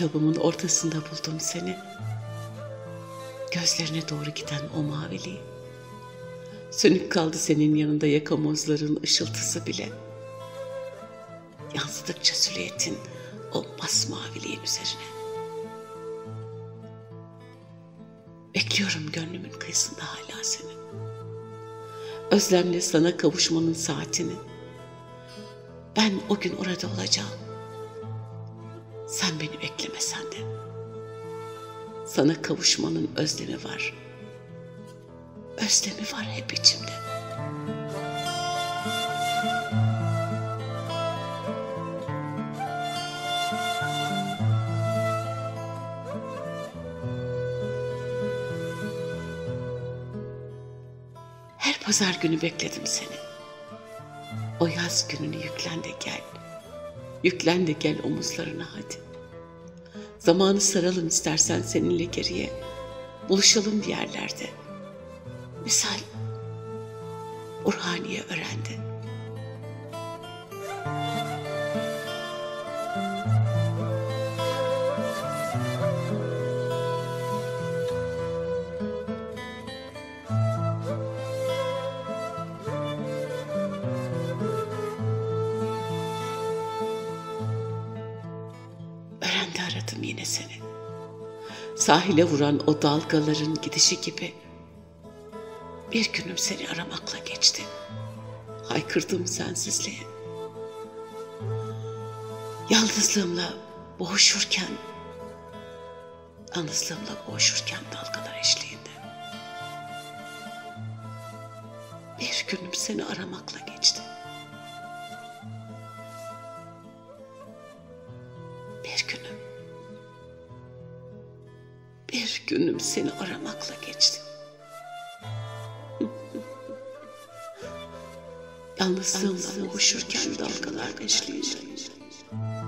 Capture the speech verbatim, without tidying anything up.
kitabımın ortasında buldum seni. Gözlerine doğru giden o maviliği. Sönük kaldı senin yanında yakamozların ışıltısı bile. Yansıdıkça silüetin o masmaviliğin üzerine. Bekliyorum gönlümün kıyısında hala seni. Özlemle sana kavuşmanın saatini. Ben o gün orada olacağım. Sen beni beklemesen de. Sana kavuşmanın özlemi var. Özlemi var hep içimde. Her pazar günü bekledim seni. O yaz gününü yüklen de gel. Yüklen de gel omuzlarına hadi. Zamanı saralım istersen seninle geriye. Buluşalım bir yerlerde. Misal Orhaniye öğrendi. Öğrendi aradım yine seni. Sahile vuran o dalgaların gidişi gibi bir günüm seni aramakla geçti. Haykırdım sensizliğe. Yalnızlığımla boğuşurken, yalnızlığımla boğuşurken dalgalar eşliğinde. Bir günüm seni aramakla geçti. Bir günüm, bir günüm seni aramakla geçti. Yalnızlığımla boğuşurken dalgalar eşliğinde.